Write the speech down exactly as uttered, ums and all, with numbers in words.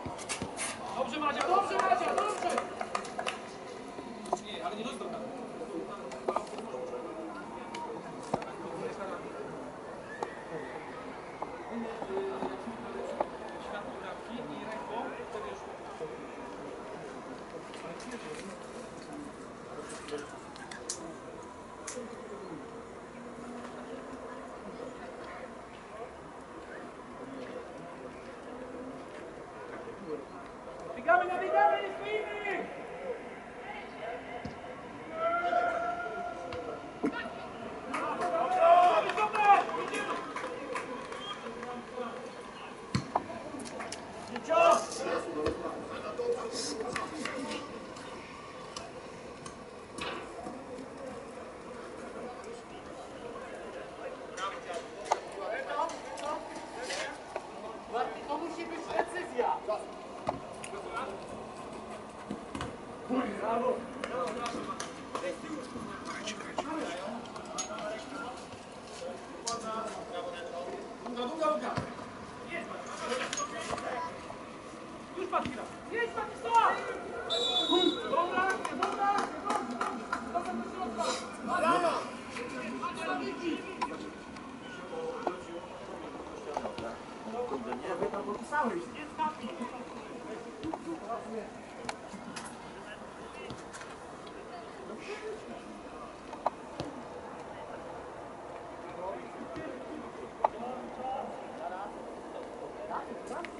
Dobrze Madzia, dobrze Madzia, dobrze! Nie, ale nie dostał tam. Światło bramki i ręką, to wiesz. Biegamy, nabiegamy, nie stoimy! To musi być decyzja! Brawo! Długa, długa, długa! Już pan chwila! Jedź pan, stop! Dobra, dobra, dobra do środka! Brawo! Kurde, nie, wy tam podpisałeś. Nie skapnij. Zaraz.